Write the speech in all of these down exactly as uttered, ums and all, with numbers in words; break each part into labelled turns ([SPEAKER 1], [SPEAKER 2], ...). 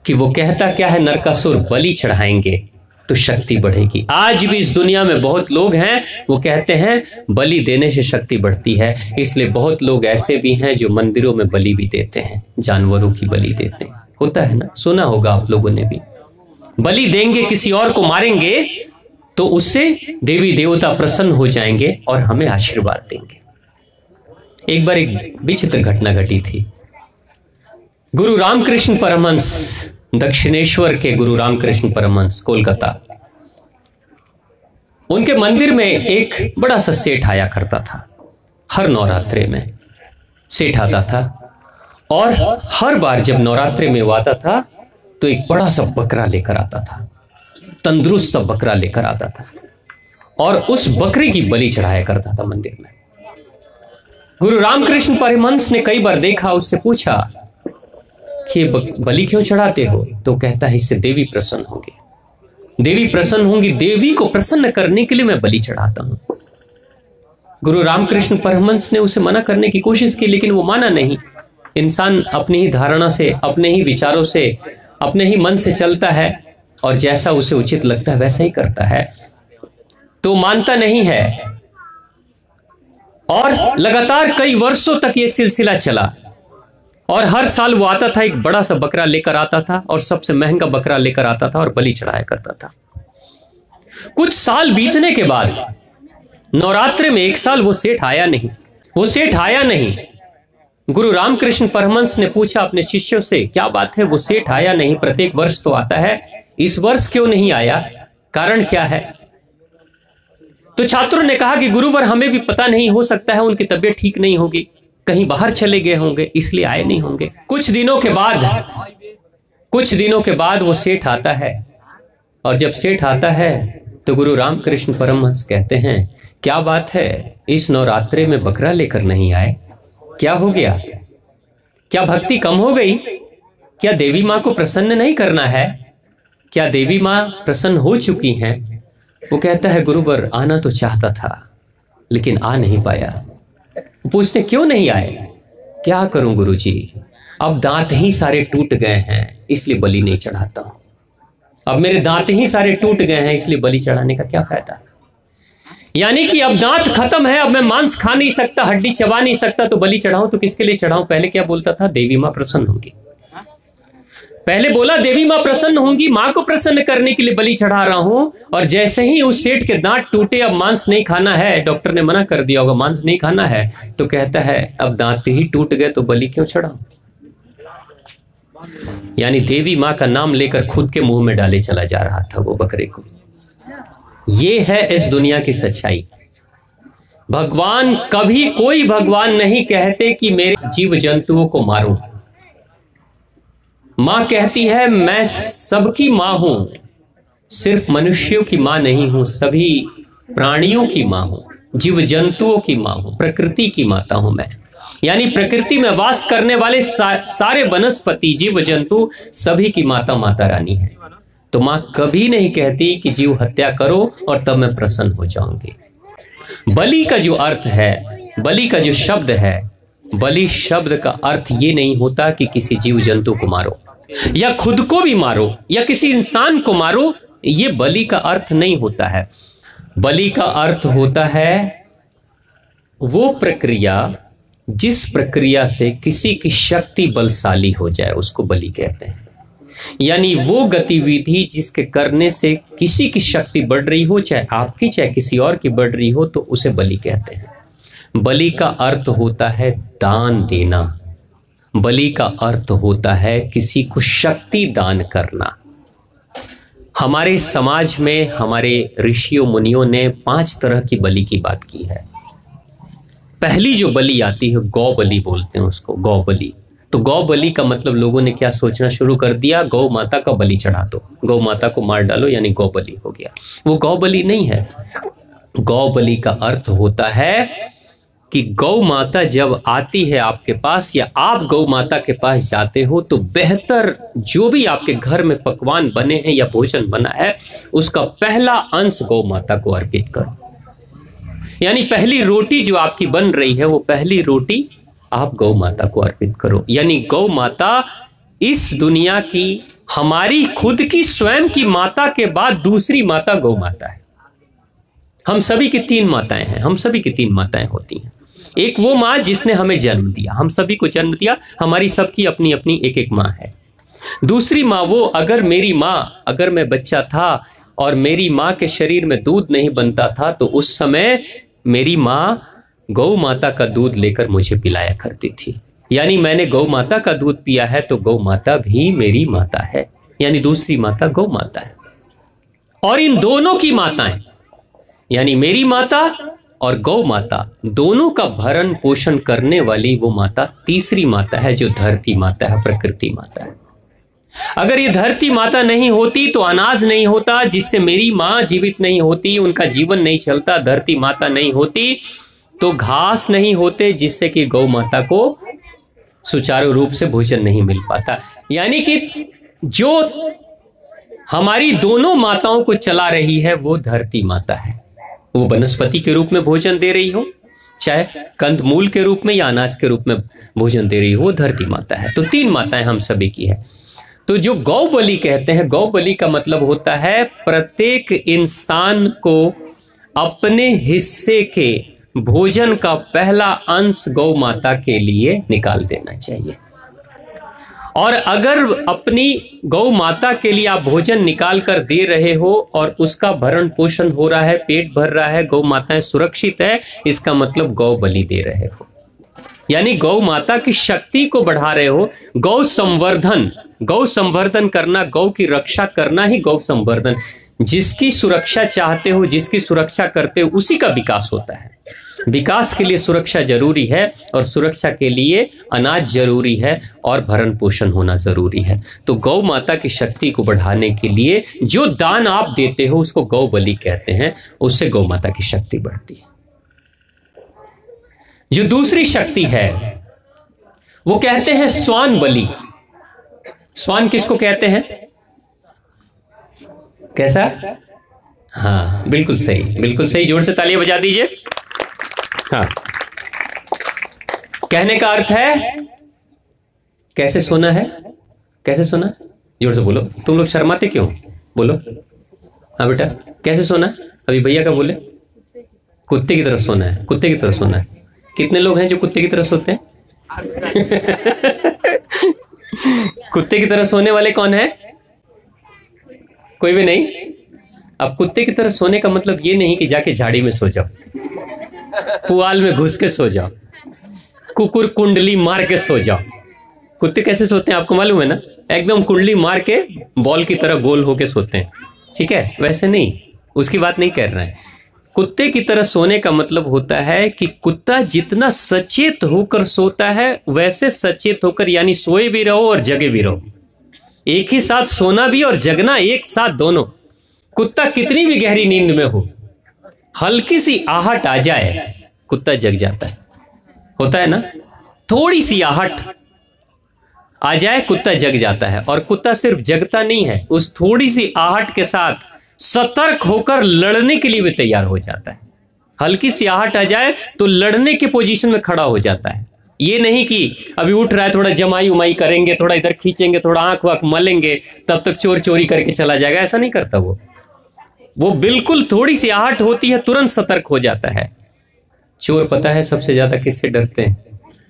[SPEAKER 1] कि वो कहता क्या है, नरकासुर बलि चढ़ाएंगे तो शक्ति बढ़ेगी। आज भी इस दुनिया में बहुत लोग हैं वो कहते हैं बलि देने से शक्ति बढ़ती है, इसलिए बहुत लोग ऐसे भी हैं जो मंदिरों में बलि भी देते हैं, जानवरों की बलि देते हैं। होता है ना, सुना होगा आप लोगों ने भी। बलि देंगे, किसी और को मारेंगे तो उससे देवी देवता प्रसन्न हो जाएंगे और हमें आशीर्वाद देंगे। एक बार एक विचित्र घटना घटी थी। गुरु रामकृष्ण परमहंस, दक्षिणेश्वर के गुरु रामकृष्ण परमहंस कोलकाता, उनके मंदिर में एक बड़ा सा सेठ आया करता था। हर नवरात्रे में सेठ आता था और हर बार जब नवरात्रे में वो आता था तो एक बड़ा सा बकरा लेकर आता था, तंदुरुस्त सा बकरा लेकर आता था और उस बकरे की बलि चढ़ाया करता था मंदिर में। गुरु रामकृष्ण परमहंस ने कई बार देखा, उससे पूछा कि बलि क्यों चढ़ाते हो? तो कहता है इससे देवी प्रसन्न होंगी, देवी प्रसन्न होंगी, देवी को प्रसन्न करने के लिए मैं बलि चढ़ाता हूं। गुरु रामकृष्ण परमहंस ने उसे मना करने की कोशिश की, लेकिन वो माना नहीं। इंसान अपनी ही धारणा से, अपने ही विचारों से, अपने ही मन से चलता है और जैसा उसे उचित लगता है वैसा ही करता है, तो मानता नहीं है। और लगातार कई वर्षों तक यह सिलसिला चला और हर साल वो आता था, एक बड़ा सा बकरा लेकर आता था और सबसे महंगा बकरा लेकर आता था और बलि चढ़ाया करता था। कुछ साल बीतने के बाद नवरात्रि में एक साल वो सेठ आया नहीं, वो सेठ आया नहीं। गुरु रामकृष्ण परमहंस ने पूछा अपने शिष्यों से, क्या बात है, वो सेठ आया नहीं, प्रत्येक वर्ष तो आता है, इस वर्ष क्यों नहीं आया, कारण क्या है? तो छात्रों ने कहा कि गुरुवर हमें भी पता नहीं, हो सकता है उनकी तबीयत ठीक नहीं होगी, कहीं बाहर चले गए होंगे, इसलिए आए नहीं होंगे। कुछ दिनों के बाद कुछ दिनों के बाद वो सेठ आता है और जब सेठ आता है तो गुरु रामकृष्ण परमहंस कहते हैं, क्या बात है, इस नवरात्रि में बकरा लेकर नहीं आए, क्या हो गया? क्या भक्ति कम हो गई? क्या देवी मां को प्रसन्न नहीं करना है? क्या देवी मां प्रसन्न हो चुकी हैं? वो कहता है गुरुवर आना तो चाहता था लेकिन आ नहीं पाया। पूछते क्यों नहीं आए? क्या करूं गुरुजी, अब दांत ही सारे टूट गए हैं इसलिए बलि नहीं चढ़ाता हूं। अब मेरे दांत ही सारे टूट गए हैं इसलिए बलि चढ़ाने का क्या फायदा? यानी कि अब दांत खत्म है, अब मैं मांस खा नहीं सकता, हड्डी चबा नहीं सकता, तो बलि चढ़ाऊं तो किसके लिए चढ़ाऊं? पहले क्या बोलता था? देवी मां प्रसन्न होंगी। पहले बोला देवी मां प्रसन्न होंगी, मां को प्रसन्न करने के लिए बलि चढ़ा रहा हूं। और जैसे ही उस सेठ के दांत टूटे, अब मांस नहीं खाना है, डॉक्टर ने मना कर दिया होगा मांस नहीं खाना है, तो कहता है अब दांत ही टूट गए तो बलि क्यों चढ़ाऊं? यानी देवी मां का नाम लेकर खुद के मुंह में डाले चला जा रहा था वो बकरे को। ये है इस दुनिया की सच्चाई। भगवान कभी, कोई भगवान नहीं कहते कि मेरे जीव जंतुओं को मारो। मां कहती है मैं सबकी मां हूं, सिर्फ मनुष्यों की मां नहीं हूं, सभी प्राणियों की मां हूं, जीव जंतुओं की मां हूं, प्रकृति की माता हूं मैं। यानी प्रकृति में वास करने वाले सा, सारे वनस्पति, जीव जंतु सभी की माता माता रानी है। तो मां कभी नहीं कहती कि जीव हत्या करो और तब मैं प्रसन्न हो जाऊंगी। बलि का जो अर्थ है, बलि का जो शब्द है, बलि शब्द का अर्थ ये नहीं होता कि किसी जीव जंतु को मारो या खुद को भी मारो या किसी इंसान को मारो, ये बलि का अर्थ नहीं होता है। बलि का अर्थ होता है वो प्रक्रिया जिस प्रक्रिया से किसी की शक्ति बलशाली हो जाए, उसको बलि कहते हैं। यानी वो गतिविधि जिसके करने से किसी की शक्ति बढ़ रही हो, चाहे आपकी चाहे किसी और की बढ़ रही हो, तो उसे बलि कहते हैं। बलि का अर्थ होता है दान देना, बलि का अर्थ होता है किसी को शक्ति दान करना। हमारे समाज में हमारे ऋषियों मुनियों ने पांच तरह की बलि की बात की है। पहली जो बलि आती है गौ बलि बोलते हैं उसको, गौ बलि। तो गौ बलि का मतलब लोगों ने क्या सोचना शुरू कर दिया, गौ माता का बलि चढ़ा दो, गौ माता को मार डालो, यानी गौ बलि हो गया। वो गौ बलि नहीं है। गौ बलि का अर्थ होता है कि गौ माता जब आती है आपके पास या आप गौ माता के पास जाते हो, तो बेहतर जो भी आपके घर में पकवान बने हैं या भोजन बना है, उसका पहला अंश गौ माता को अर्पित करो। यानी पहली रोटी जो आपकी बन रही है, वो पहली रोटी आप गौ माता को अर्पित करो। यानी गौ माता इस दुनिया की हमारी खुद की स्वयं की माता के बाद दूसरी माता गौ माता है। हम सभी की तीन माताएं हैं, हम सभी की तीन माताएं होती हैं। एक वो माँ जिसने हमें जन्म दिया, हम सभी को जन्म दिया, हमारी सबकी अपनी अपनी एक एक माँ है। दूसरी माँ वो, अगर मेरी माँ, अगर मैं बच्चा था और मेरी माँ के शरीर में दूध नहीं बनता था तो उस समय मेरी माँ गौ माता का दूध लेकर मुझे पिलाया करती थी। यानी मैंने गौ माता का दूध पिया है तो गौ माता भी मेरी माता है, यानी दूसरी माता गौ माता है। और इन दोनों की माताएं, यानी मेरी माता और गौ माता, दोनों का भरण पोषण करने वाली वो माता तीसरी माता है, जो धरती माता है, प्रकृति माता है। अगर ये धरती माता नहीं होती तो अनाज नहीं होता, जिससे मेरी माँ जीवित नहीं होती, उनका जीवन नहीं चलता। धरती माता नहीं होती तो घास नहीं होते, जिससे कि गौ माता को सुचारू रूप से भोजन नहीं मिल पाता। यानी कि जो हमारी दोनों माताओं को चला रही है वो धरती माता है। वो वनस्पति के रूप में भोजन दे रही हो, चाहे कंदमूल के रूप में या अनाज के रूप में भोजन दे रही हो, वो धरती माता है। तो तीन माताएं हम सभी की है। तो जो गौ बलि कहते हैं, गौ बलि का मतलब होता है प्रत्येक इंसान को अपने हिस्से के भोजन का पहला अंश गौ माता के लिए निकाल देना चाहिए। और अगर अपनी गौ माता के लिए आप भोजन निकाल कर दे रहे हो और उसका भरण पोषण हो रहा है, पेट भर रहा है, गौ माताएं सुरक्षित है, इसका मतलब गौ बलि दे रहे हो, यानी गौ माता की शक्ति को बढ़ा रहे हो। गौ संवर्धन, गौ संवर्धन करना, गौ की रक्षा करना ही गौ संवर्धन। जिसकी सुरक्षा चाहते हो, जिसकी सुरक्षा करते हो, उसी का विकास होता है। विकास के लिए सुरक्षा जरूरी है और सुरक्षा के लिए अनाज जरूरी है और भरण पोषण होना जरूरी है। तो गौ माता की शक्ति को बढ़ाने के लिए जो दान आप देते हो उसको गौ बलि कहते हैं, उससे गौ माता की शक्ति बढ़ती है। जो दूसरी शक्ति है वो कहते हैं स्वान बलि। स्वान किसको कहते हैं? कैसा? हाँ, बिल्कुल सही, बिल्कुल सही। जोर से तालियां बजा दीजिए। हाँ, कहने का अर्थ है कैसे सोना है, कैसे सोना, जोर से बोलो। तुम लोग शर्माते क्यों? बोलो। हाँ बेटा, कैसे सोना? अभी भैया का बोले। कुत्ते की तरफ सोना है, कुत्ते की तरफ सोना है। कितने लोग हैं जो कुत्ते की तरफ सोते हैं? कुत्ते की तरह सोने वाले कौन है? कोई भी नहीं। अब कुत्ते की तरह सोने का मतलब ये नहीं कि जाके झाड़ी में सो जाओ, पुआल में घुस के सो जाओ, कुकुर कुंडली मार के सो जाओ। कुत्ते कैसे सोते हैं आपको मालूम है ना? एकदम कुंडली मार के बॉल की तरह गोल होके सोते हैं, ठीक है? वैसे नहीं, उसकी बात नहीं कर रहे हैं। कुत्ते की तरह सोने का मतलब होता है कि कुत्ता जितना सचेत होकर सोता है वैसे सचेत होकर, यानी सोए भी रहो और जगे भी रहो। एक ही साथ सोना भी और जगना एक साथ, दोनों। कुत्ता कितनी भी गहरी नींद में हो, हल्की सी आहट आ जाए कुत्ता जग जाता है, होता है ना? थोड़ी सी आहट आ जाए कुत्ता जग जाता है। और कुत्ता सिर्फ जगता नहीं है, उस थोड़ी सी आहट के साथ सतर्क होकर लड़ने के लिए भी तैयार हो जाता है। हल्की सी आहट आ जाए तो लड़ने के पोजीशन में खड़ा हो जाता है। ये नहीं कि अभी उठ रहा है, थोड़ा जमाई उमाई करेंगे, थोड़ा इधर खींचेंगे, थोड़ा आंख वाख मलेंगे, तब तक चोर चोरी करके चला जाएगा, ऐसा नहीं करता वो। वो बिल्कुल थोड़ी सी आहट होती है तुरंत सतर्क हो जाता है। चोर पता है सबसे ज्यादा किससे डरते हैं?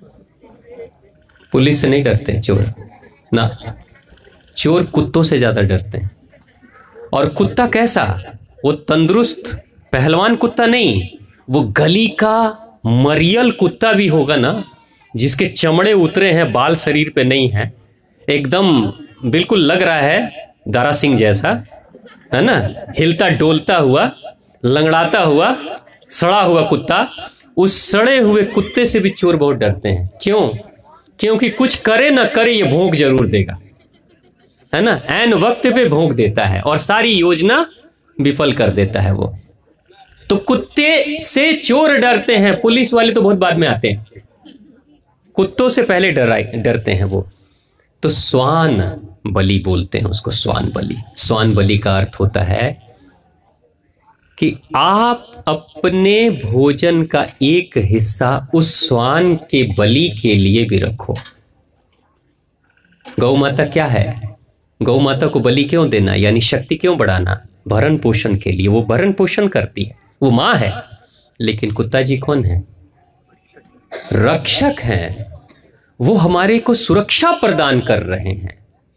[SPEAKER 1] पुलिस से नहीं डरते चोर ना, चोर कुत्तों से ज्यादा डरते हैं। और कुत्ता कैसा? वो तंदुरुस्त पहलवान कुत्ता नहीं, वो गली का मरियल कुत्ता भी होगा ना, जिसके चमड़े उतरे हैं, बाल शरीर पे नहीं है, एकदम बिल्कुल लग रहा है दारा सिंह जैसा, है ना? हिलता डोलता हुआ, लंगड़ाता हुआ, सड़ा हुआ कुत्ता। उस सड़े हुए कुत्ते से भी चोर बहुत डरते हैं। क्यों? क्योंकि कुछ करे ना करे ये भौंक जरूर देगा, है ना? ऐन वक्त पे भौंक देता है और सारी योजना विफल कर देता है वो। तो कुत्ते से चोर डरते हैं, पुलिस वाले तो बहुत बाद में आते हैं, कुत्तों से पहले डराए डरते हैं वो। तो स्वान बलि बोलते हैं उसको, स्वान बलि। स्वान बलि का अर्थ होता है कि आप अपने भोजन का एक हिस्सा उस स्वान के बलि के लिए भी रखो। गौ माता क्या है? गौ माता को बलि क्यों देना, यानी शक्ति क्यों बढ़ाना? भरण पोषण के लिए। वो भरण पोषण करती है, वो माँ है। लेकिन कुत्ता जी कौन है? रक्षक हैं। वो हमारे को सुरक्षा प्रदान कर रहे हैं।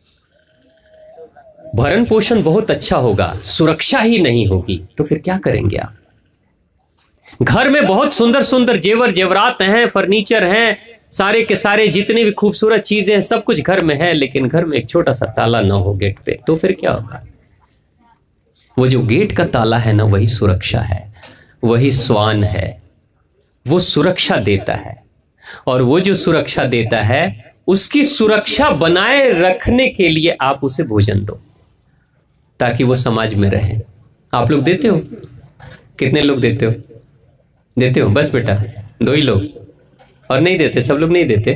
[SPEAKER 1] भरण पोषण बहुत अच्छा होगा, सुरक्षा ही नहीं होगी तो फिर क्या करेंगे आप? घर में बहुत सुंदर सुंदर जेवर जेवरात हैं, फर्नीचर हैं, सारे के सारे जितने भी खूबसूरत चीजें हैं, सब कुछ घर में है, लेकिन घर में एक छोटा सा ताला ना हो गेट पे, तो फिर क्या होगा? वो जो गेट का ताला है ना, वही सुरक्षा है, वही स्वान है, वो सुरक्षा देता है। और वो जो सुरक्षा देता है, उसकी सुरक्षा बनाए रखने के लिए आप उसे भोजन दो, ताकि वो समाज में रहे। आप लोग देते हो? कितने लोग देते हो? देते हो? बस बेटा दो ही लोग, और नहीं देते? सब लोग नहीं देते?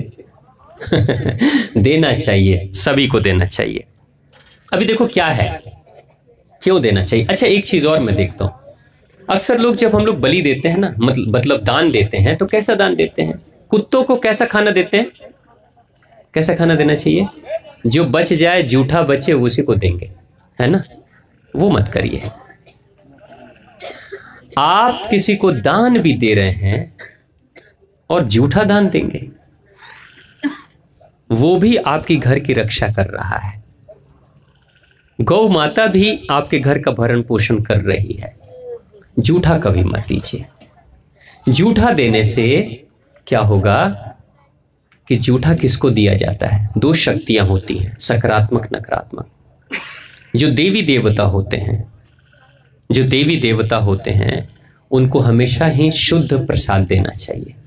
[SPEAKER 1] देना चाहिए, सभी को देना चाहिए। अभी देखो क्या है, क्यों देना चाहिए। अच्छा, एक चीज और मैं देखता हूं, अक्सर लोग जब हम लोग बलि देते हैं ना, मतलब मतलब दान देते हैं, तो कैसा दान देते हैं? कुत्तों को कैसा खाना देते हैं? कैसा खाना देना चाहिए? जो बच जाए, जूठा बचे, उसी को देंगे, है ना? वो मत करिए। आप किसी को दान भी दे रहे हैं और जूठा दान देंगे, वो भी आपकी घर की रक्षा कर रहा है। गौ माता भी आपके घर का भरण पोषण कर रही है। जूठा कभी मत दीजिए। जूठा देने से क्या होगा कि जूठा किसको दिया जाता है? दो शक्तियां होती हैं, सकारात्मक नकारात्मक। जो देवी देवता होते हैं, जो देवी देवता होते हैं उनको हमेशा ही शुद्ध प्रसाद देना चाहिए।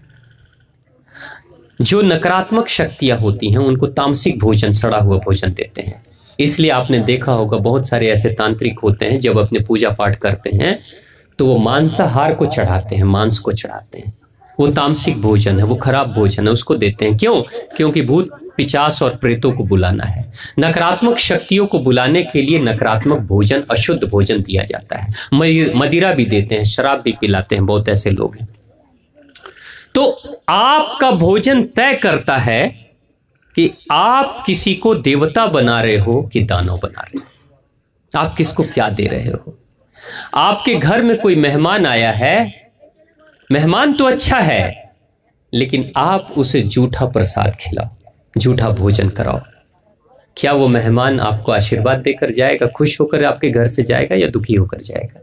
[SPEAKER 1] जो नकारात्मक शक्तियां होती हैं उनको तामसिक भोजन, सड़ा हुआ भोजन देते हैं। इसलिए आपने देखा होगा बहुत सारे ऐसे तांत्रिक होते हैं, जब अपने पूजा पाठ करते हैं तो वो मांसाहार को चढ़ाते हैं, मांस को चढ़ाते हैं। वो तामसिक भोजन है, वो खराब भोजन है, उसको देते हैं। क्यों? क्योंकि भूत पिचास और प्रेतों को बुलाना है, नकारात्मक शक्तियों को बुलाने के लिए नकारात्मक भोजन, अशुद्ध भोजन दिया जाता है। मदिरा भी देते हैं, शराब भी पिलाते हैं, बहुत ऐसे लोग हैं। तो आपका भोजन तय करता है कि आप किसी को देवता बना रहे हो कि दानव बना रहे हो। आप किसको क्या दे रहे हो? आपके घर में कोई मेहमान आया है, मेहमान तो अच्छा है, लेकिन आप उसे जूठा प्रसाद खिलाओ, जूठा भोजन कराओ। क्या वो मेहमान आपको आशीर्वाद देकर जाएगा, खुश होकर आपके घर से जाएगा, या दुखी होकर जाएगा?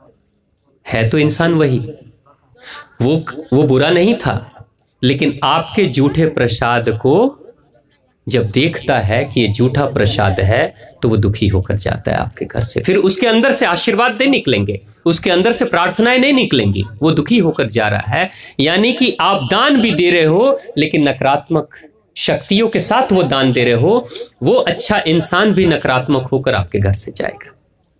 [SPEAKER 1] है तो इंसान वही, वो वो बुरा नहीं था, लेकिन आपके जूठे प्रसाद को जब देखता है कि ये जूठा प्रसाद है, तो वो दुखी होकर जाता है आपके घर से। फिर उसके अंदर से आशीर्वाद नहीं निकलेंगे, उसके अंदर से प्रार्थनाएं नहीं निकलेंगी, वो दुखी होकर जा रहा है। यानी कि आप दान भी दे रहे हो, लेकिन नकारात्मक शक्तियों के साथ वो दान दे रहे हो। वो अच्छा इंसान भी नकारात्मक होकर आपके घर से जाएगा।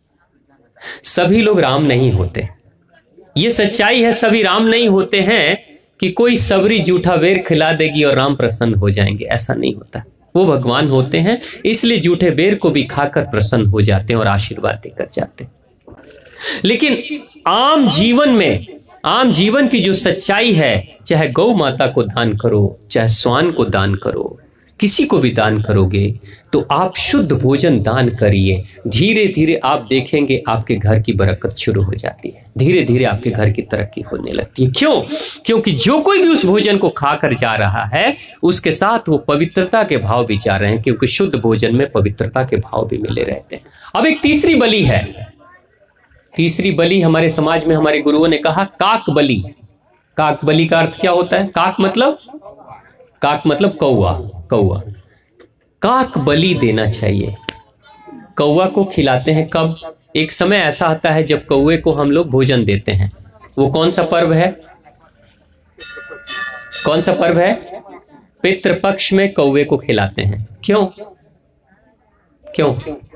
[SPEAKER 1] सभी लोग राम नहीं होते, ये सच्चाई है। सभी राम नहीं होते हैं कि कोई सबरी जूठा बेर खिला देगी और राम प्रसन्न हो जाएंगे, ऐसा नहीं होता। वो भगवान होते हैं, इसलिए जूठे बेर को भी खाकर प्रसन्न हो जाते हैं और आशीर्वाद देकर जाते हैं। लेकिन आम जीवन में, आम जीवन की जो सच्चाई है, चाहे गौ माता को दान करो, चाहे स्वान को दान करो, किसी को भी दान करोगे तो आप शुद्ध भोजन दान करिए। धीरे धीरे आप देखेंगे आपके घर की बरकत शुरू हो जाती है, धीरे धीरे आपके घर की तरक्की होने लगती है। क्यों? क्योंकि जो कोई भी उस भोजन को खाकर जा रहा है, उसके साथ वो पवित्रता के भाव भी जा रहे हैं, क्योंकि शुद्ध भोजन में पवित्रता के भाव भी मिले रहते हैं। अब एक तीसरी बलि है। तीसरी बलि हमारे समाज में हमारे गुरुओं ने कहा काक बलि। काक बलि का अर्थ क्या होता है? काक मतलब काक मतलब कौवा, कौवा। काक बलि देना चाहिए। कौवा को खिलाते हैं कब? एक समय ऐसा आता है जब कौवे को हम लोग भोजन देते हैं। वो कौन सा पर्व है? कौन सा पर्व है? पितृपक्ष में कौवे को खिलाते हैं। क्यों? क्यों?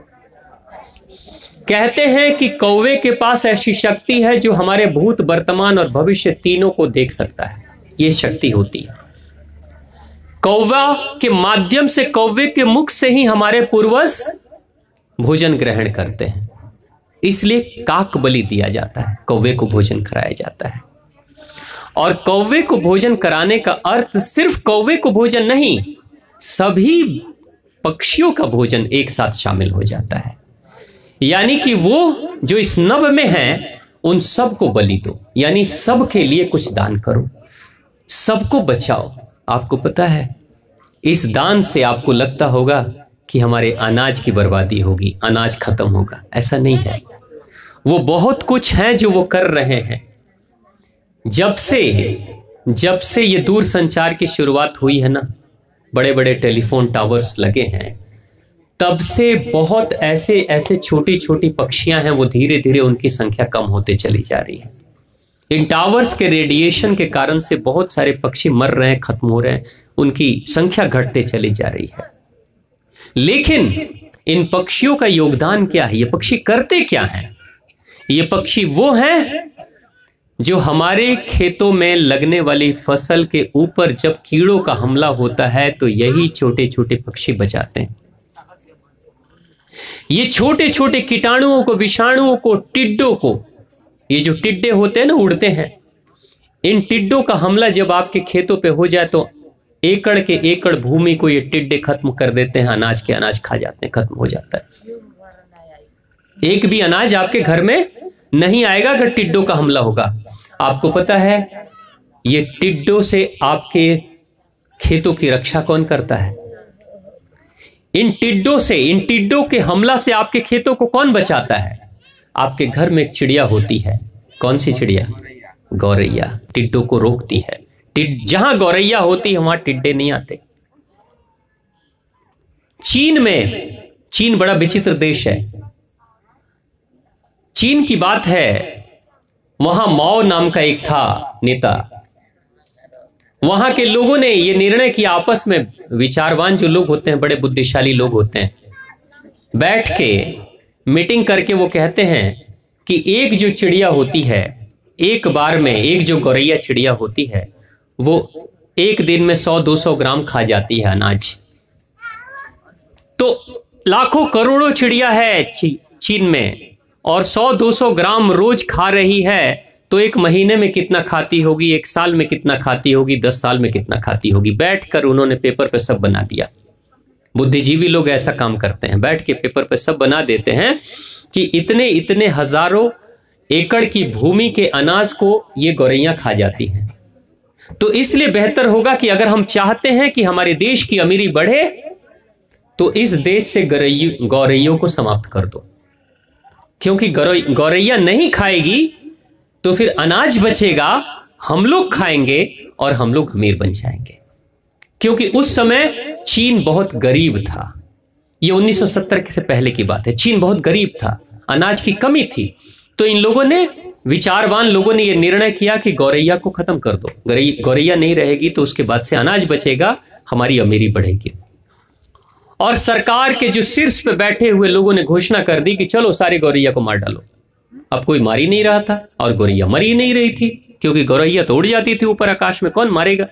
[SPEAKER 1] कहते हैं कि कौवे के पास ऐसी शक्ति है जो हमारे भूत, वर्तमान और भविष्य तीनों को देख सकता है। यह शक्ति होती है। कौवा के माध्यम से, कौवे के मुख से ही हमारे पूर्वज भोजन ग्रहण करते हैं, इसलिए काक बलि दिया जाता है, कौवे को भोजन कराया जाता है। और कौवे को भोजन कराने का अर्थ सिर्फ कौवे को भोजन नहीं, सभी पक्षियों का भोजन एक साथ शामिल हो जाता है। यानी कि वो जो इस नभ में है उन सबको बलि दो, यानी सबके लिए कुछ दान करो, सबको बचाओ। आपको पता है इस दान से आपको लगता होगा कि हमारे अनाज की बर्बादी होगी, अनाज खत्म होगा, ऐसा नहीं है। वो बहुत कुछ है जो वो कर रहे हैं। जब से जब से ये दूर संचार की शुरुआत हुई है ना, बड़े बड़े टेलीफोन टावर्स लगे हैं, तब से बहुत ऐसे ऐसे छोटी छोटी पक्षियां हैं, वो धीरे धीरे उनकी संख्या कम होते चली जा रही है। इन टावर्स के रेडिएशन के कारण से बहुत सारे पक्षी मर रहे हैं, खत्म हो रहे हैं, उनकी संख्या घटते चली जा रही है। लेकिन इन पक्षियों का योगदान क्या है? ये पक्षी करते क्या हैं? ये पक्षी वो हैं जो हमारे खेतों में लगने वाली फसल के ऊपर जब कीड़ों का हमला होता है तो यही छोटे छोटे पक्षी बचाते हैं। ये छोटे छोटे कीटाणुओं को, विषाणुओं को, टिड्डों को, ये जो टिड्डे होते हैं ना, उड़ते हैं, इन टिड्डों का हमला जब आपके खेतों पे हो जाए तो एकड़ के एकड़ भूमि को ये टिड्डे खत्म कर देते हैं, अनाज के अनाज खा जाते हैं, खत्म हो जाता है। एक भी अनाज आपके घर में नहीं आएगा अगर टिड्डों का हमला होगा। आपको पता है ये टिड्डों से आपके खेतों की रक्षा कौन करता है? इन टिड्डों से, इन टिड्डों के हमला से आपके खेतों को कौन बचाता है? आपके घर में एक चिड़िया होती है। कौन सी चिड़िया? गौरैया। टिड्डों को रोकती है। टिड जहां गौरैया होती है वहां टिड्डे नहीं आते। चीन में, चीन बड़ा विचित्र देश है। चीन की बात है, वहां माओ नाम का एक था नेता। वहां के लोगों ने यह निर्णय किया, आपस में विचारवान जो लोग होते हैं, बड़े बुद्धिशाली लोग होते हैं, बैठ के मीटिंग करके वो कहते हैं कि एक जो चिड़िया होती है, एक बार में एक जो गौरैया चिड़िया होती है, वो एक दिन में सौ दो सौ ग्राम खा जाती है अनाज। तो लाखों करोड़ों चिड़िया है ची, चीन में, और सौ दो सौ ग्राम रोज खा रही है, तो एक महीने में कितना खाती होगी, एक साल में कितना खाती होगी, दस साल में कितना खाती होगी। बैठकर उन्होंने पेपर पे सब बना दिया। बुद्धिजीवी लोग ऐसा काम करते हैं, बैठ के पेपर पे सब बना देते हैं कि इतने इतने हजारों एकड़ की भूमि के अनाज को ये गौरैया खा जाती हैं। तो इसलिए बेहतर होगा कि अगर हम चाहते हैं कि हमारे देश की अमीरी बढ़े, तो इस देश से गौरैयों को समाप्त कर दो, क्योंकि गौरैया नहीं खाएगी तो फिर अनाज बचेगा, हम लोग खाएंगे और हम लोग अमीर बन जाएंगे। क्योंकि उस समय चीन बहुत गरीब था। ये उन्नीस सौ सत्तर से पहले की बात है। चीन बहुत गरीब था, अनाज की कमी थी। तो इन लोगों ने, विचारवान लोगों ने यह निर्णय किया कि गौरैया को खत्म कर दो। गौरैया नहीं रहेगी तो उसके बाद से अनाज बचेगा, हमारी अमीरी बढ़ेगी। और सरकार के जो शीर्ष पे बैठे हुए लोगों ने घोषणा कर दी कि चलो सारे गौरैया को मार डालो। अब कोई मार ही नहीं रहा था और गौरैया मर ही नहीं रही थी, क्योंकि गौरैया तो उड़ जाती थी ऊपर आकाश में, कौन मारेगा।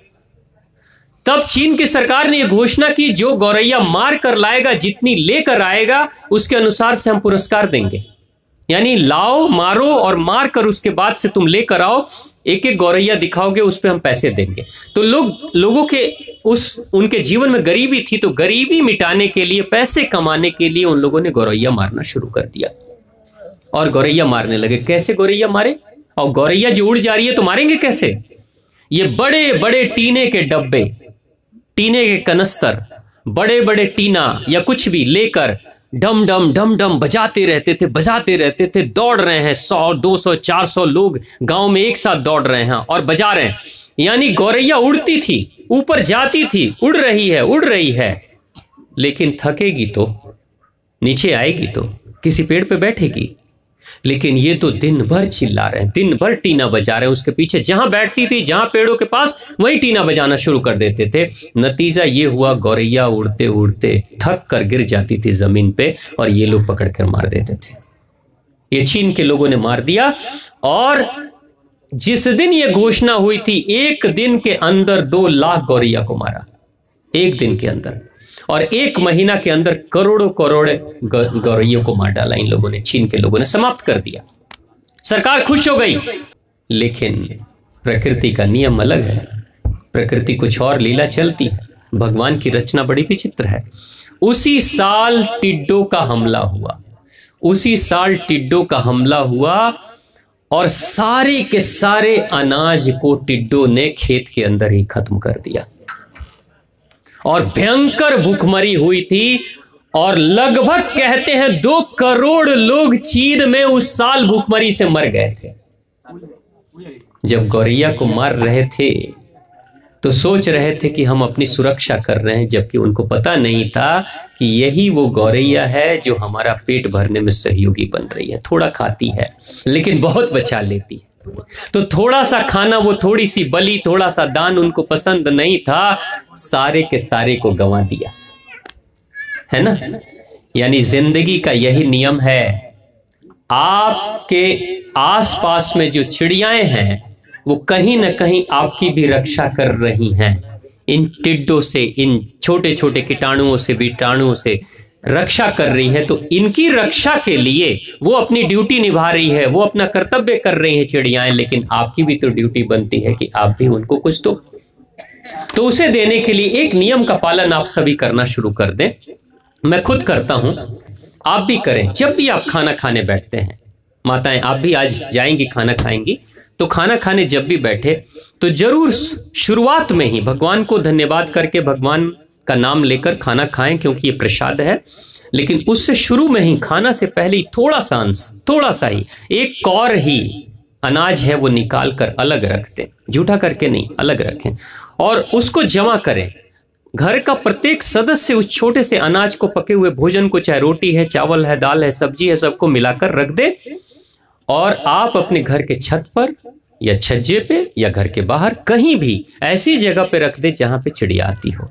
[SPEAKER 1] तब चीन की सरकार ने यह घोषणा की, जो गौरैया मार कर लाएगा, जितनी लेकर आएगा, उसके अनुसार से हम पुरस्कार देंगे। यानी लाओ, मारो और मार कर उसके बाद से तुम लेकर आओ, एक एक गौरैया दिखाओगे, उस पर हम पैसे देंगे। तो लोग लोगों के उस उनके जीवन में गरीबी थी, तो गरीबी मिटाने के लिए, पैसे कमाने के लिए उन लोगों ने गौरैया मारना शुरू कर दिया और गौरैया मारने लगे। कैसे गौरैया मारे? और गौरैया जो उड़ जा रही है तो मारेंगे कैसे? ये बड़े बड़े टीने के डब्बे, टीने के कनस्तर, बड़े बड़े टीना या कुछ भी लेकर डम डम डम डम बजाते रहते थे, बजाते रहते थे। दौड़ रहे हैं सौ दो सौ चार सौ लोग गांव में एक साथ दौड़ रहे हैं और बजा रहे हैं। यानी गौरैया उड़ती थी, ऊपर जाती थी, उड़ रही है उड़ रही है, लेकिन थकेगी तो नीचे आएगी, तो किसी पेड़ पे बैठेगी। लेकिन ये तो दिन भर चिल्ला रहे हैं, दिन भर टीना बजा रहे हैं उसके पीछे। जहां बैठती थी, जहां पेड़ों के पास, वहीं टीना बजाना शुरू कर देते थे। नतीजा ये हुआ, गौरैया उड़ते उड़ते थक कर गिर जाती थी जमीन पे और ये लोग पकड़ कर मार देते थे। ये चीन के लोगों ने मार दिया। और जिस दिन ये घोषणा हुई थी, एक दिन के अंदर दो लाख गौरैया को मारा, एक दिन के अंदर। और एक महीना के अंदर करोड़ों करोड़ गौरैयों को मार डाला इन लोगों ने, चीन के लोगों ने समाप्त कर दिया। सरकार खुश हो गई। लेकिन प्रकृति का नियम अलग है, प्रकृति कुछ और लीला चलती है। भगवान की रचना बड़ी विचित्र है। उसी साल टिड्डों का हमला हुआ, उसी साल टिड्डों का हमला हुआ और सारे के सारे अनाज को टिड्डों ने खेत के अंदर ही खत्म कर दिया और भयंकर भूखमरी हुई थी। और लगभग कहते हैं दो करोड़ लोग चीन में उस साल भूखमरी से मर गए थे। जब गौरैया को मार रहे थे तो सोच रहे थे कि हम अपनी सुरक्षा कर रहे हैं, जबकि उनको पता नहीं था कि यही वो गौरैया है जो हमारा पेट भरने में सहयोगी बन रही है। थोड़ा खाती है लेकिन बहुत बचा लेती है, तो थोड़ा सा खाना, वो थोड़ी सी बलि, थोड़ा सा दान उनको पसंद नहीं था, सारे के सारे को गंवा दिया, है ना। यानी जिंदगी का यही नियम है। आपके आसपास में जो चिड़ियाएं हैं वो कहीं ना कहीं आपकी भी रक्षा कर रही हैं। इन टिड्डों से, इन छोटे छोटे कीटाणुओं से, विटाणुओं से रक्षा कर रही है। तो इनकी रक्षा के लिए वो अपनी ड्यूटी निभा रही है, वो अपना कर्तव्य कर रही है चिड़ियाएं, लेकिन आपकी भी तो ड्यूटी बनती है कि आप भी उनको कुछ दो। तो उसे देने के लिए एक नियम का पालन आप सभी करना शुरू कर दें। मैं खुद करता हूं, आप भी करें। जब भी आप खाना खाने बैठते हैं, माताएं आप भी आज जाएंगी खाना खाएंगी, तो खाना खाने जब भी बैठे तो जरूर शुरुआत में ही भगवान को धन्यवाद करके भगवान का नाम लेकर खाना खाएं, क्योंकि ये प्रसाद है। लेकिन उससे शुरू में ही, खाना से पहले ही थोड़ा सा अंश, थोड़ा सा ही, एक कौर ही अनाज है वो निकाल कर अलग रख दें, जूठा करके नहीं, अलग रखें और उसको जमा करें। घर का प्रत्येक सदस्य उस छोटे से अनाज को, पके हुए भोजन को, चाहे रोटी है, चावल है, दाल है, सब्जी है, सबको मिलाकर रख दे और आप अपने घर के छत पर या छज्जे पे या घर के बाहर कहीं भी ऐसी जगह पे रख दे जहां पे चिड़िया आती हो।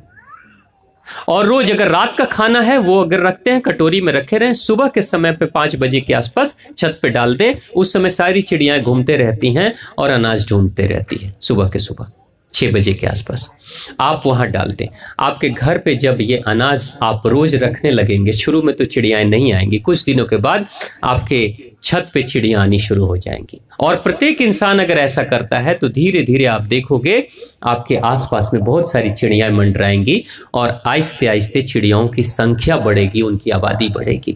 [SPEAKER 1] और रोज अगर रात का खाना है वो अगर रखते हैं कटोरी में रखे रहें, सुबह के समय पे पांच बजे के आसपास छत पे डाल दें। उस समय सारी चिड़ियाएं घूमते रहती हैं और अनाज ढूंढते रहती है। सुबह के सुबह छह बजे के आसपास आप वहां डाल दें। आपके घर पे जब ये अनाज आप रोज रखने लगेंगे, शुरू में तो चिड़ियाएं नहीं आएंगी, कुछ दिनों के बाद आपके छत पे चिड़ियां आनी शुरू हो जाएंगी। और प्रत्येक इंसान अगर ऐसा करता है तो धीरे धीरे आप देखोगे आपके आसपास में बहुत सारी चिड़ियां मंडराएंगी और आहिस्ते आहिस्ते चिड़ियाओं की संख्या बढ़ेगी, उनकी आबादी बढ़ेगी।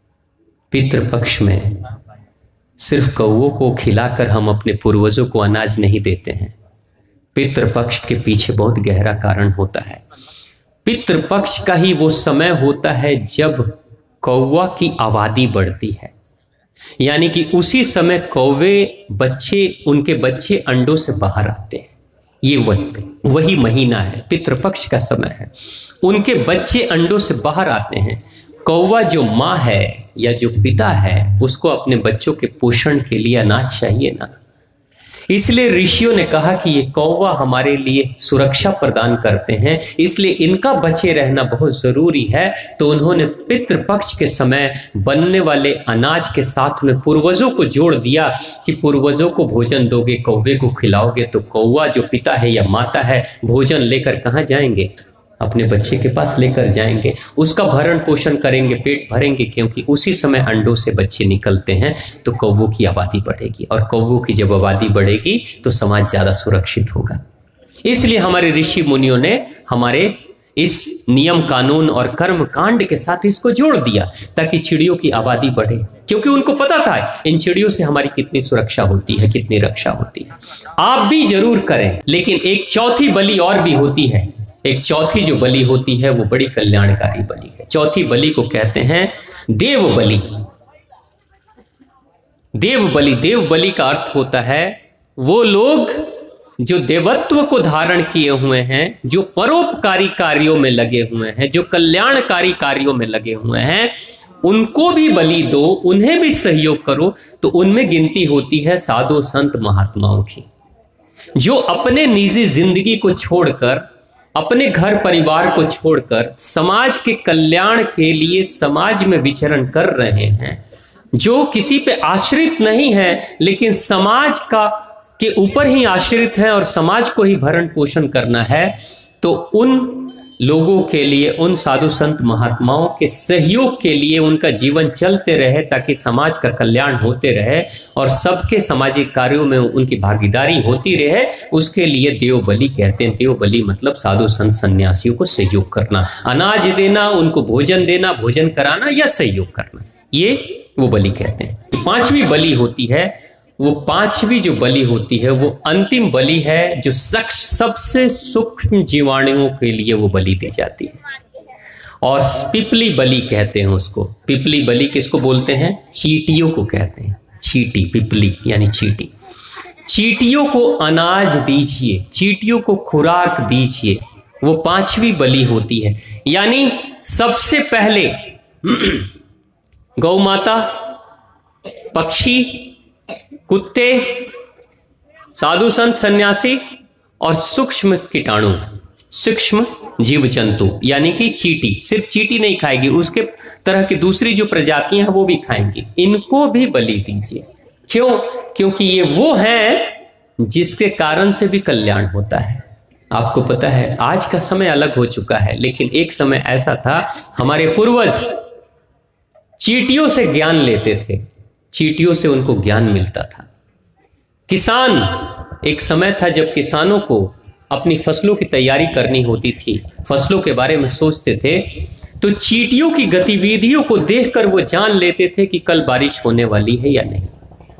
[SPEAKER 1] पितृपक्ष में सिर्फ कौओं को खिलाकर हम अपने पूर्वजों को अनाज नहीं देते हैं। पितृपक्ष के पीछे बहुत गहरा कारण होता है। पितृपक्ष का ही वो समय होता है जब कौवा की आबादी बढ़ती है, यानी कि उसी समय कौवे बच्चे, उनके बच्चे अंडों से बाहर आते हैं। ये वही वही महीना है, पितृपक्ष का समय है। उनके बच्चे अंडों से बाहर आते हैं। कौवा जो माँ है या जो पिता है, उसको अपने बच्चों के पोषण के लिए अनाज चाहिए ना। इसलिए ऋषियों ने कहा कि ये कौवा हमारे लिए सुरक्षा प्रदान करते हैं, इसलिए इनका बचे रहना बहुत जरूरी है। तो उन्होंने पितृपक्ष के समय बनने वाले अनाज के साथ में पूर्वजों को जोड़ दिया कि पूर्वजों को भोजन दोगे, कौवे को खिलाओगे, तो कौवा जो पिता है या माता है भोजन लेकर कहाँ जाएंगे? अपने बच्चे के पास लेकर जाएंगे, उसका भरण पोषण करेंगे, पेट भरेंगे, क्योंकि उसी समय अंडों से बच्चे निकलते हैं। तो कौवों की आबादी बढ़ेगी और कौवों की जब आबादी बढ़ेगी तो समाज ज्यादा सुरक्षित होगा। इसलिए हमारे ऋषि मुनियों ने हमारे इस नियम कानून और कर्म कांड के साथ इसको जोड़ दिया ताकि चिड़ियों की आबादी बढ़े, क्योंकि उनको पता था इन चिड़ियों से हमारी कितनी सुरक्षा होती है, कितनी रक्षा होती है। आप भी जरूर करें। लेकिन एक चौथी बलि और भी होती है। एक चौथी जो बलि होती है वो बड़ी कल्याणकारी बलि है। चौथी बलि को कहते हैं देव बलि। देव बलि, देव बलि का अर्थ होता है वो लोग जो देवत्व को धारण किए हुए हैं, जो परोपकारी कार्यों में लगे हुए हैं, जो कल्याणकारी कार्यों में लगे हुए हैं, उनको भी बलि दो, उन्हें भी सहयोग करो। तो उनमें गिनती होती है साधु संत महात्माओं की, जो अपने निजी जिंदगी को छोड़कर, अपने घर परिवार को छोड़कर समाज के कल्याण के लिए समाज में विचरण कर रहे हैं, जो किसी पे आश्रित नहीं है लेकिन समाज का के ऊपर ही आश्रित है और समाज को ही भरण पोषण करना है। तो उन लोगों के लिए, उन साधु संत महात्माओं के सहयोग के लिए उनका जीवन चलते रहे, ताकि समाज का कल्याण होते रहे और सबके सामाजिक कार्यों में उनकी भागीदारी होती रहे, उसके लिए देव बलि कहते हैं। देव बलि मतलब साधु संत सन्यासियों को सहयोग करना, अनाज देना, उनको भोजन देना, भोजन कराना या सहयोग करना, ये वो बलि कहते हैं। पांचवी बलि होती है, वो पांचवी जो बलि होती है वो अंतिम बलि है, जो सबसे सूक्ष्म जीवाणुओं के लिए वो बलि दी जाती है, और पिपली बलि कहते हैं उसको। पिपली बलि किसको बोलते हैं? चींटियों को कहते हैं। चींटी, पिपली यानी चींटी। चींटियों को अनाज दीजिए, चींटियों को खुराक दीजिए, वो पांचवी बलि होती है। यानी सबसे पहले गौ माता, पक्षी, कुत्ते, साधु संत सन्यासी और सूक्ष्म कीटाणु, सूक्ष्म जीव जंतु यानी कि चींटी। सिर्फ चींटी नहीं खाएगी, उसके तरह की दूसरी जो प्रजातियां हैं वो भी खाएंगी। इनको भी बलि दीजिए। क्यों? क्योंकि ये वो हैं जिसके कारण से भी कल्याण होता है। आपको पता है आज का समय अलग हो चुका है, लेकिन एक समय ऐसा था, हमारे पूर्वज चींटियों से ज्ञान लेते थे, चींटियों से उनको ज्ञान मिलता था। किसान, एक समय था जब किसानों को अपनी फसलों की तैयारी करनी होती थी, फसलों के बारे में सोचते थे, तो चींटियों की गतिविधियों को देखकर वो जान लेते थे कि कल बारिश होने वाली है या नहीं।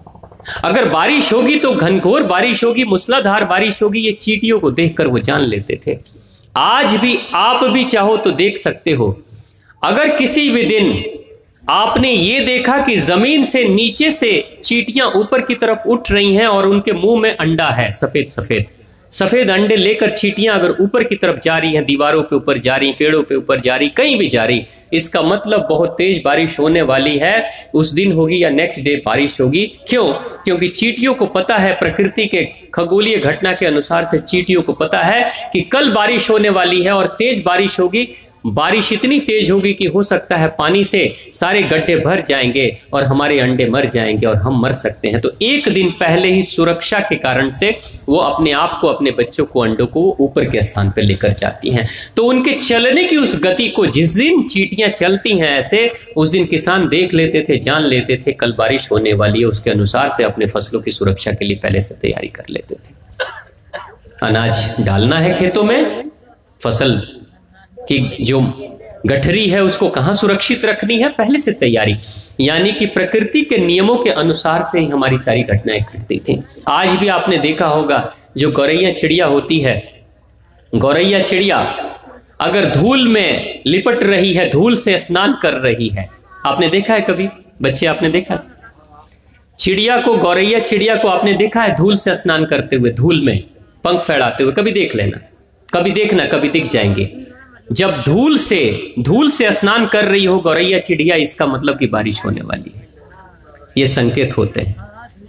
[SPEAKER 1] अगर बारिश होगी तो घनघोर बारिश होगी, मूसलाधार बारिश होगी, ये चींटियों को देखकर वो जान लेते थे। आज भी आप भी चाहो तो देख सकते हो। अगर किसी भी दिन आपने ये देखा कि जमीन से नीचे से चींटियां ऊपर की तरफ उठ रही हैं और उनके मुंह में अंडा है, सफेद सफेद सफेद अंडे लेकर चींटियां अगर ऊपर की तरफ जा रही हैं, दीवारों पे ऊपर जा रही, पेड़ों पे ऊपर जा रही, कहीं भी जा रही, इसका मतलब बहुत तेज बारिश होने वाली है। उस दिन होगी या नेक्स्ट डे बारिश होगी। क्यों? क्योंकि चींटियों को पता है, प्रकृति के खगोलीय घटना के अनुसार से चींटियों को पता है कि कल बारिश होने वाली है और तेज बारिश होगी। बारिश इतनी तेज होगी कि हो सकता है पानी से सारे गड्ढे भर जाएंगे और हमारे अंडे मर जाएंगे और हम मर सकते हैं। तो एक दिन पहले ही सुरक्षा के कारण से वो अपने आप को, अपने बच्चों को, अंडों को ऊपर के स्थान पर लेकर जाती हैं। तो उनके चलने की उस गति को, जिस दिन चींटियां चलती हैं ऐसे, उस दिन किसान देख लेते थे, जान लेते थे कल बारिश होने वाली है, उसके अनुसार से अपने फसलों की सुरक्षा के लिए पहले से तैयारी कर लेते थे। अनाज डालना है खेतों में, फसल कि जो गठरी है उसको कहां सुरक्षित रखनी है, पहले से तैयारी। यानी कि प्रकृति के नियमों के अनुसार से ही हमारी सारी घटनाएं घटती थी। आज भी आपने देखा होगा, जो गौरैया चिड़िया होती है, गौरैया चिड़िया अगर धूल में लिपट रही है, धूल से स्नान कर रही है, आपने देखा है कभी? बच्चे आपने देखा चिड़िया को, गौरैया चिड़िया को आपने देखा है धूल से स्नान करते हुए, धूल में पंख फैलाते हुए? कभी देख लेना, कभी देखना, कभी दिख जाएंगे। जब धूल से धूल से स्नान कर रही हो गौरैया चिड़िया, इसका मतलब कि बारिश होने वाली है, ये संकेत होते हैं।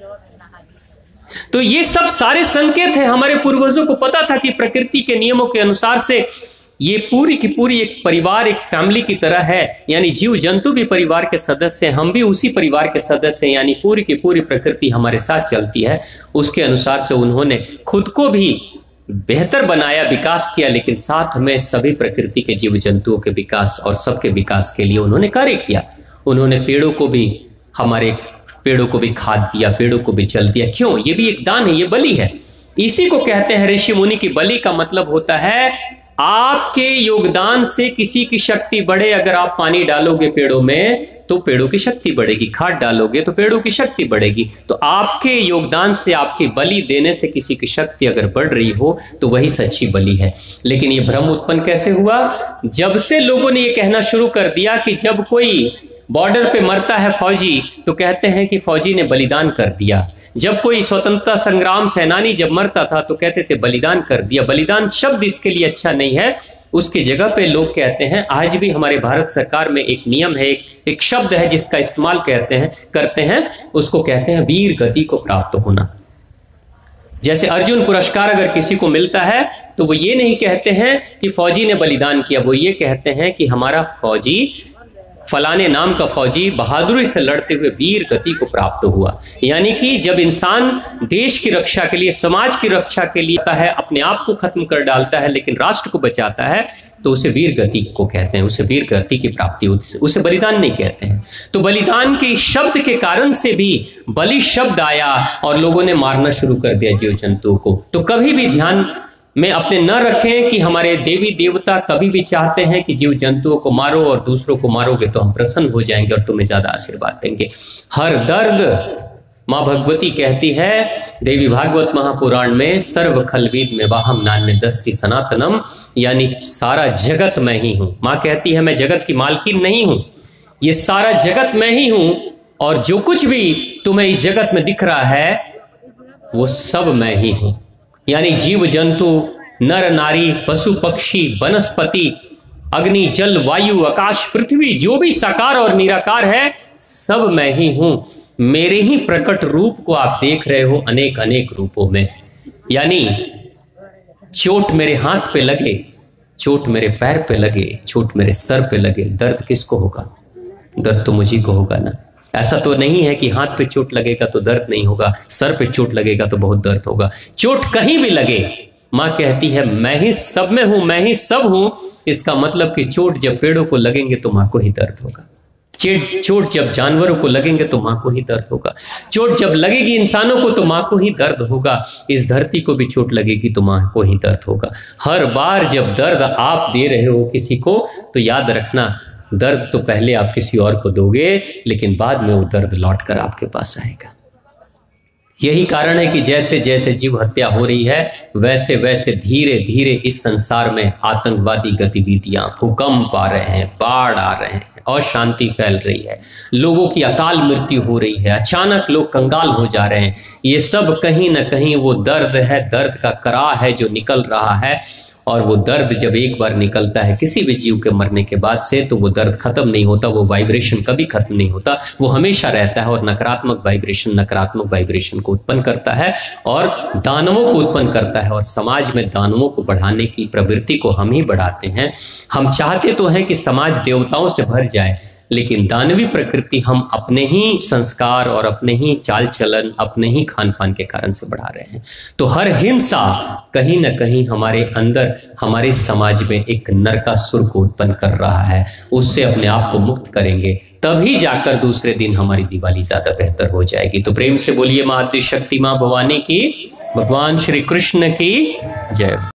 [SPEAKER 1] तो ये सब सारे संकेत हैं। हमारे पूर्वजों को पता था कि प्रकृति के नियमों के अनुसार से ये पूरी की पूरी एक परिवार, एक फैमिली की तरह है। यानी जीव जंतु भी परिवार के सदस्य हैं, हम भी उसी परिवार के सदस्य हैं। यानी पूरी की पूरी प्रकृति हमारे साथ चलती है। उसके अनुसार से उन्होंने खुद को भी बेहतर बनाया, विकास किया, लेकिन साथ में सभी प्रकृति के जीव जंतुओं के विकास और सबके विकास के लिए उन्होंने कार्य किया। उन्होंने पेड़ों को भी, हमारे पेड़ों को भी खाद दिया, पेड़ों को भी जल दिया। क्यों? ये भी एक दान है, ये बलि है। इसी को कहते हैं ऋषि मुनि की बलि का मतलब होता है आपके योगदान से किसी की शक्ति बढ़े। अगर आप पानी डालोगे पेड़ों में तो पेड़ों की शक्ति बढ़ेगी, खाद डालोगे तो पेड़ों की शक्ति बढ़ेगी। तो आपके योगदान से, आपकी बलि देने से किसी की शक्ति अगर बढ़ रही हो तो वही सच्ची बलि है। लेकिन ये भ्रम उत्पन्न कैसे हुआ? जब से लोगों ने ये कहना शुरू कर दिया कि जब कोई बॉर्डर पे मरता है फौजी तो कहते हैं कि फौजी ने बलिदान कर दिया। जब कोई स्वतंत्रता संग्राम सेनानी जब मरता था तो कहते थे बलिदान कर दिया। बलिदान शब्द इसके लिए अच्छा नहीं है। उसकी जगह पे लोग कहते हैं, आज भी हमारे भारत सरकार में एक नियम है, एक, एक शब्द है जिसका इस्तेमाल कहते हैं करते हैं, उसको कहते हैं वीर गति को प्राप्त होना। जैसे अर्जुन पुरस्कार अगर किसी को मिलता है तो वो ये नहीं कहते हैं कि फौजी ने बलिदान किया, वो ये कहते हैं कि हमारा फौजी फलाने नाम का फौजी बहादुरी से लड़ते हुए वीर गति को प्राप्त हुआ। यानी कि जब इंसान देश की रक्षा के लिए, समाज की रक्षा के लिए आता है, अपने आप को खत्म कर डालता है लेकिन राष्ट्र को बचाता है, तो उसे वीर गति को कहते हैं, उसे वीर गति की प्राप्ति होती है, उसे बलिदान नहीं कहते हैं। तो बलिदान के इस शब्द के कारण से भी बलि शब्द आया और लोगों ने मारना शुरू कर दिया जीव जंतुओं को। तो कभी भी ध्यान में अपने न रखें कि हमारे देवी देवता कभी भी चाहते हैं कि जीव जंतुओं को मारो और दूसरों को मारोगे तो हम प्रसन्न हो जाएंगे और तुम्हें ज्यादा आशीर्वाद देंगे। हर दर्द, मां भगवती कहती है देवी भागवत महापुराण में, सर्व खलविद में वाहम नान्य दस्ति सनातनम, यानी सारा जगत मैं ही हूं। मां कहती है मैं जगत की मालकिन नहीं हूं, ये सारा जगत मैं ही हूं और जो कुछ भी तुम्हें इस जगत में दिख रहा है वो सब मैं ही हूं। यानी जीव जंतु, नर नारी, पशु पक्षी, वनस्पति, अग्नि, जल, वायु, आकाश, पृथ्वी, जो भी साकार और निराकार है सब मैं ही हूं। मेरे ही प्रकट रूप को आप देख रहे हो अनेक अनेक रूपों में। यानी चोट मेरे हाथ पे लगे, चोट मेरे पैर पे लगे, चोट मेरे सर पे लगे, दर्द किसको होगा? दर्द तो मुझी को होगा ना। ऐसा तो नहीं है कि हाथ पे चोट लगेगा तो दर्द नहीं होगा, सर पे चोट लगेगा तो बहुत दर्द होगा। चोट कहीं भी लगे, मां कहती है मैं ही सब में हूं, मैं ही सब हूं। इसका मतलब कि चोट जब पेड़ों को लगेंगे तो मां को ही दर्द होगा, चोट जब जानवरों को लगेंगे तो मां को ही दर्द होगा, चोट जब लगेगी इंसानों को तो मां को ही दर्द होगा। इस धरती को भी चोट लगेगी तो मां को ही दर्द होगा। हर बार जब दर्द आप दे रहे हो किसी को तो याद रखना, दर्द तो पहले आप किसी और को दोगे लेकिन बाद में वो दर्द लौट कर आपके पास आएगा। यही कारण है कि जैसे जैसे जीव हत्या हो रही है वैसे वैसे धीरे धीरे इस संसार में आतंकवादी गतिविधियां, भूकंप आ रहे हैं, बाढ़ आ रहे हैं, अशांति फैल रही है, लोगों की अकाल मृत्यु हो रही है, अचानक लोग कंगाल हो जा रहे हैं। ये सब कहीं ना कहीं वो दर्द है, दर्द का करा है जो निकल रहा है। और वो दर्द जब एक बार निकलता है किसी भी जीव के मरने के बाद से तो वो दर्द खत्म नहीं होता, वो वाइब्रेशन कभी खत्म नहीं होता, वो हमेशा रहता है और नकारात्मक वाइब्रेशन नकारात्मक वाइब्रेशन को उत्पन्न करता है और दानवों को उत्पन्न करता है। और समाज में दानवों को बढ़ाने की प्रवृत्ति को हम ही बढ़ाते हैं। हम चाहते तो हैं कि समाज देवताओं से भर जाए, लेकिन दानवी प्रकृति हम अपने ही संस्कार और अपने ही चाल चलन, अपने ही खान पान के कारण से बढ़ा रहे हैं। तो हर हिंसा कहीं ना कहीं हमारे अंदर, हमारे समाज में एक नरकासुर को उत्पन्न कर रहा है। उससे अपने आप को मुक्त करेंगे तभी जाकर दूसरे दिन हमारी दिवाली ज्यादा बेहतर हो जाएगी। तो प्रेम से बोलिए मां आद्य शक्ति, मां भवानी की, भगवान श्री कृष्ण की जय।